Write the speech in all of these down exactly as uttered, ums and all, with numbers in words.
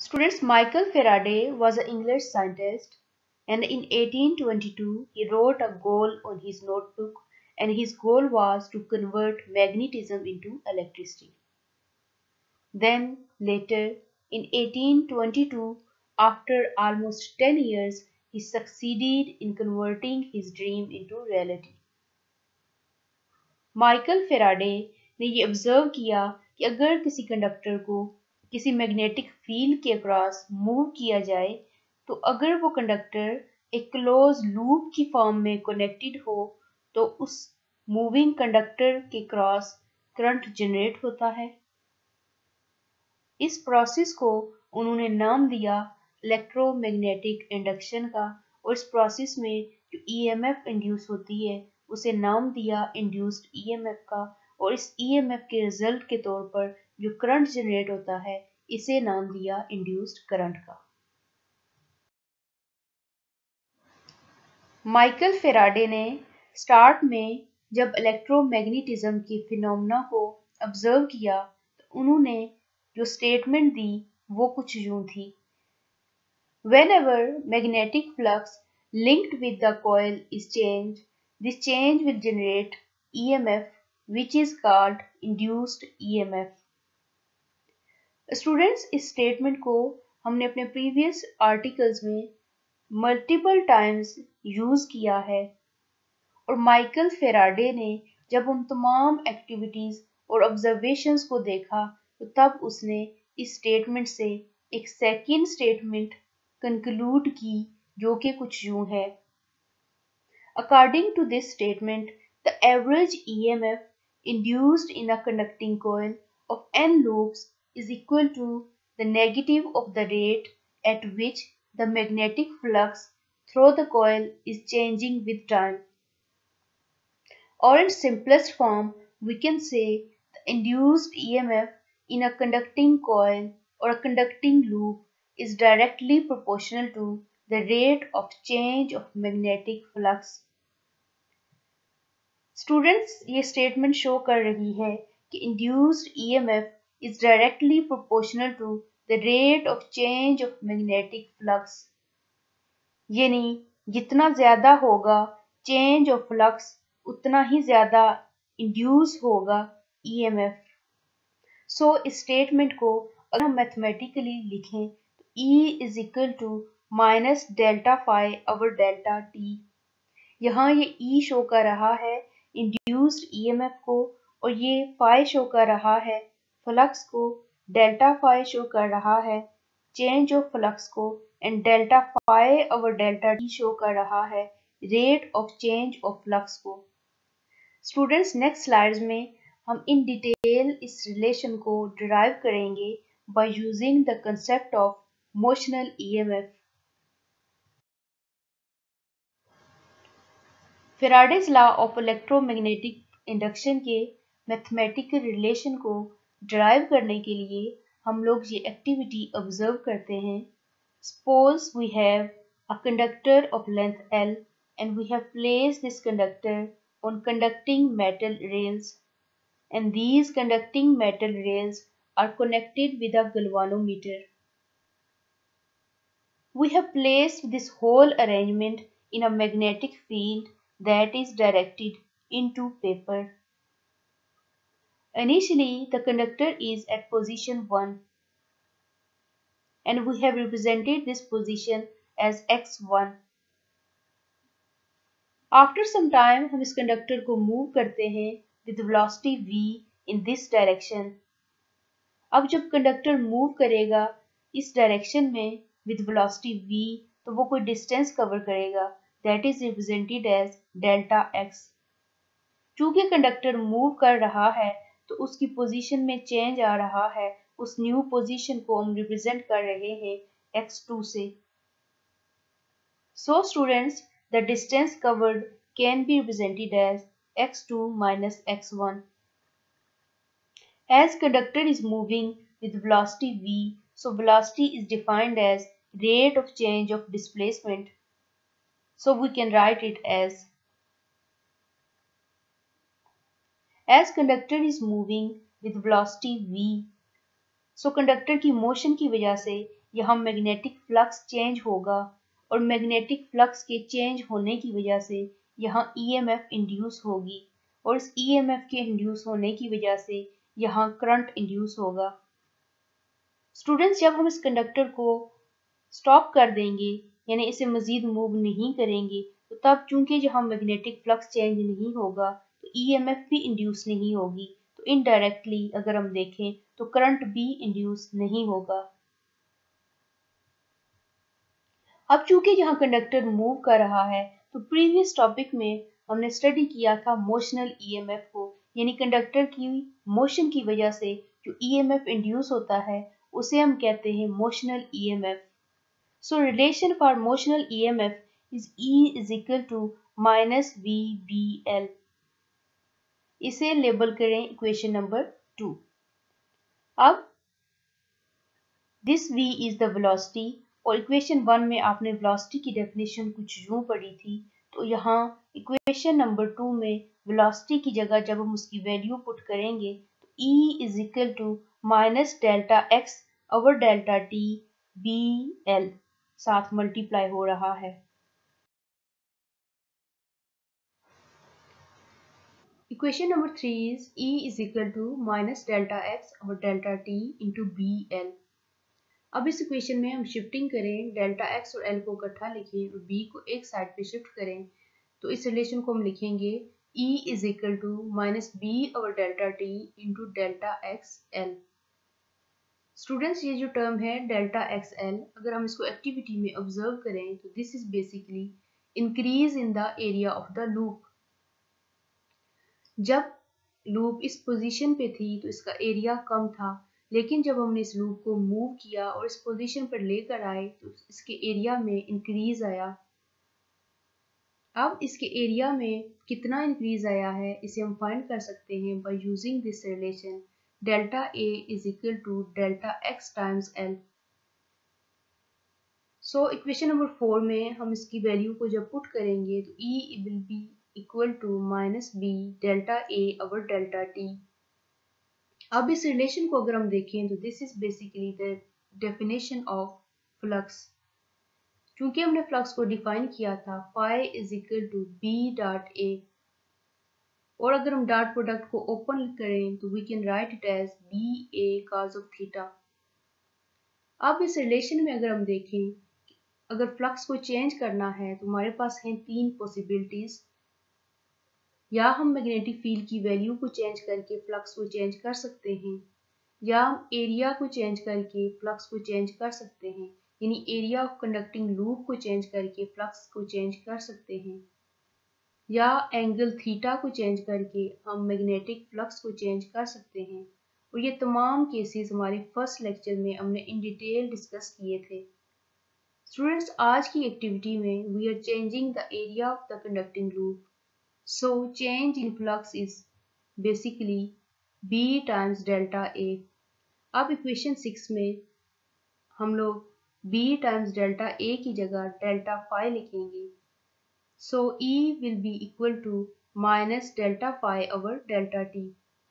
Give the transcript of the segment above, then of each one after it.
Students, Michael Faraday was an English scientist, and in eighteen twenty-two he wrote a goal on his notebook, and his goal was to convert magnetism into electricity. Then later in eighteen twenty-two, after almost ten years, he succeeded in converting his dream into reality. Michael Faraday ने ये observe किया कि अगर किसी conductor को किसी magnetic field के across move किया जाए, तो अगर वो कंडक्टर एक क्लोज लूप की फॉर्म में कनेक्टेड हो, तो उस मूविंग कंडक्टर के क्रॉस करंट जनरेट होता है। इस प्रोसेस को उन्होंने नाम दिया इलेक्ट्रोमैग्नेटिक इंडक्शन का, और इस प्रोसेस में जो ईएमएफ इंड्यूस होती है उसे नाम दिया इंड्यूस्ड ईएमएफ का, और इस ईएमएफ के रिजल्ट के तौर पर जो करंट जनरेट होता है इसे नाम दिया इंड्यूस्ड करंट का। माइकल फेराडे ने स्टार्ट में जब इलेक्ट्रोमैग्नेटिज्म के फिनोमेना को ऑब्जर्व किया, तो उन्होंने जो स्टेटमेंट दी वो कुछ यूं थी: Whenever magnetic flux linked with the coil is changed, this change will generate E M F, which is called induced E M F. Students, इस स्टेटमेंट को हमने अपने प्रीवियस आर्टिकल्स में मल्टीपल टाइम्स यूज किया है, और माइकल फेराडे ने जब उन तमाम एक्टिविटीज और ऑब्जर्वेशंस को देखा, तो तब उसने इस स्टेटमेंट से एक सेकेंड स्टेटमेंट कंक्लूड की, जो कि कुछ यूं है: According to this statement, the average E M F induced in a conducting coil of n loops is equal to the negative of the rate at which the magnetic flux through the coil is changing with time. Or in simplest form, we can say the induced E M F in a conducting coil or a conducting loop is directly proportional to the rate of change of magnetic flux. Students, ये statement show कर रही है कि induced EMF is directly proportional to the rate of change of magnetic flux. यानी जितना ज्यादा होगा change of flux, उतना ही ज्यादा इंड्यूस होगा ईएमएफ। सो इस स्टेटमेंट को अगर हम मैथमेटिकली लिखें तो E is equal to minus delta phi over delta T. यहाँ ये E शो कर रहा है इंड्यूस्ड ईएमएफ को, और ये फाई शो कर रहा है फ्लक्स को, डेल्टा फाई शो कर रहा है चेंज ऑफ फ्लक्स को, and delta phi over delta T show कर रहा है rate of change of flux को। स्टूडेंट्स, नेक्स्ट स्लाइड्स में हम इन डिटेल इस रिलेशन को डिराइव करेंगे by using the concept of motional EMF. Faraday's law of electromagnetic induction के मैथमेटिकल रिलेशन को डिराइव करने के लिए हम लोग ये एक्टिविटी ऑब्जर्व करते हैं। Suppose we have a conductor of length L and we have placed this conductor on conducting metal rails, and these conducting metal rails are connected with a galvanometer. We have placed this whole arrangement in a magnetic field that is directed into paper. Initially, the conductor is at position one, and we have represented this position as x one. After some time, हम इस conductor को move करते हैं with velocity v in this direction. अब जब conductor move करेगा इस direction में with velocity v, तो वो कोई डिस्टेंस कवर करेगा, that is represented as delta x. चूंकि कंडक्टर मूव कर रहा है तो उसकी पोजीशन में चेंज आ रहा है, उस न्यू पोजीशन को हम रिप्रेजेंट कर रहे हैं एक्स टू से। So students, the distance covered can be represented as x two minus x one. As conductor is moving with velocity v, so velocity is defined as rate of change of displacement. So we can write it as as conductor is moving with velocity v, so conductor की motion की वजह से यहाँ magnetic flux change होगा और magnetic flux के change होने की वजह से यहाँ ईएमएफ इंड्यूस होगी और इस ईएमएफ के इंड्यूस होने की वजह से यहाँ करंट इंड्यूस होगा। स्टूडेंट्स, जब हम इस कंडक्टर को स्टॉप कर देंगे यानी इसे मजीद मूव नहीं करेंगे तो तब चूंकि जहाँ मैग्नेटिक फ्लक्स चेंज नहीं होगा तो ईएमएफ भी इंड्यूस नहीं होगी, तो इनडायरेक्टली अगर हम देखें तो करंट भी इंड्यूस नहीं होगा। अब चूंकि यहाँ कंडक्टर मूव कर रहा है तो प्रीवियस टॉपिक में हमने स्टडी किया था मोशनल ईएमएफ को, यानी कंडक्टर की मोशन की वजह से जो ईएमएफ इंड्यूस होता है उसे हम कहते हैं motional EMF. So relation for motional EMF is E is equal to minus V B L. इसे लेबल करें इक्वेशन नंबर टू। अब this v is the velocity और इक्वेशन वन में आपने वेलोसिटी की डेफिनेशन कुछ यूं पढ़ी थी, तो यहाँ इक्वेशन नंबर टू में वेलोसिटी की जगह जब हम उसकी वैल्यू पुट करेंगे तो E is equal to minus delta X over delta T B L साथ मल्टीप्लाई हो रहा है। Equation number three is E is equal to minus delta X over delta T into B L. अब इस equation में हम shifting करें, delta x और एल को इकट्ठा लिखें और बी को एक साइड पे शिफ्ट करें, तो इस रिलेशन को हम लिखेंगे E is equal to minus B over delta T into delta X L. Students, ये जो टर्म है डेल्टा एक्स एल, अगर हम इसको एक्टिविटी में ऑब्जर्व करें तो this is basically increase in the area of the loop. जब लूप इस पोजीशन पे थी तो इसका एरिया कम था, लेकिन जब हमने इस लूप को मूव किया और इस पोजीशन पर लेकर आए तो इसके एरिया में इंक्रीज आया। अब इसके एरिया में कितना इंक्रीज आया है इसे हम फाइंड कर सकते हैं by using this relation delta A is equal to delta X times L. So equation number four में हम इसकी वैल्यू को जब पुट करेंगे तो E will be equal to minus B delta A over delta T. अब इस relation को अगर हम देखें तो this is basically the definition of flux. चूंकि हमने फ्लक्स को डिफाइन किया था phi is equal to B dot A, और अगर हम डॉट प्रोडक्ट को ओपन करें तो we can write it as B A cos of theta. अब इस रिलेशन में अगर हम देखें, अगर फ्लक्स को चेंज करना है तो हमारे पास हैं तीन पॉसिबिलिटीज। या हम मैग्नेटिक फील्ड की वैल्यू को चेंज करके फ्लक्स को चेंज कर सकते हैं, या हम एरिया को चेंज करके फ्लक्स को चेंज कर सकते हैं, यानी एरिया ऑफ कंडक्टिंग लूप को चेंज करके फ्लक्स को चेंज कर सकते हैं, या एंगल थीटा को चेंज करके हम मैग्नेटिक फ्लक्स को चेंज कर सकते हैं। और ये तमाम केसेस हमारे फर्स्ट लेक्चर में हमने इन डिटेल डिस्कस किए थे। स्टूडेंट्स, आज की एक्टिविटी में we are changing the area of the conducting loop. So change in flux is basically B times delta A. अब इक्वेशन सिक्स में हम लोग B times delta A की जगह delta phi लिखेंगे। So E will be equal to minus delta phi over delta T.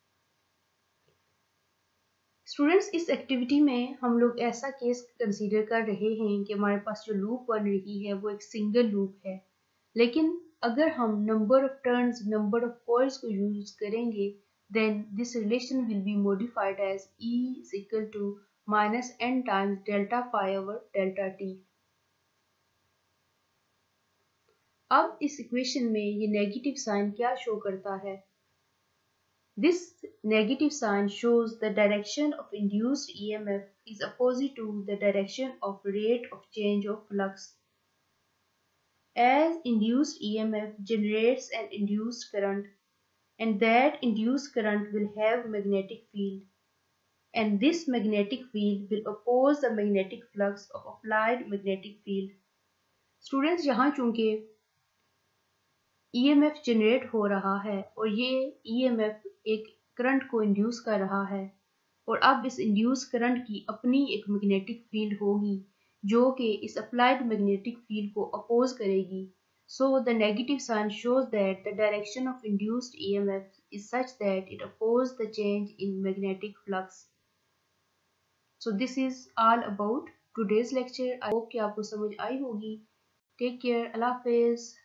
Students, इस activity में हम लोग ऐसा केस कंसीडर कर रहे हैं कि हमारे पास जो लूप बन रही है वो एक सिंगल लूप है, लेकिन अगर हम number of turns, number of coils को यूज करेंगे then this relation will be modified as E is equal to minus n times delta phi over delta t. अब इस इक्वेशन में ये नेगेटिव साइन क्या शो करता है? This negative sign shows the direction of induced E M F is opposite to the direction of rate of change of flux. As induced E M F generates an induced current, and that induced current will have magnetic field, and this magnetic field will oppose the magnetic flux of applied magnetic field. Students, यहाँ चूंकि E M F generate हो रहा है और ये E M F एक current को induce कर रहा है, और अब इस इंड्यूस करंट की अपनी एक मैग्नेटिक फील्ड होगी जो कि इस अप्लाइड मैग्नेटिक फील्ड को अपोज करेगी। So the negative sign shows that the direction of induced E M F is such that it opposes the change in magnetic flux. So this is all about today's lecture. I hope कि आपको समझ आई होगी। Take care, अल्लाह हाफिज़।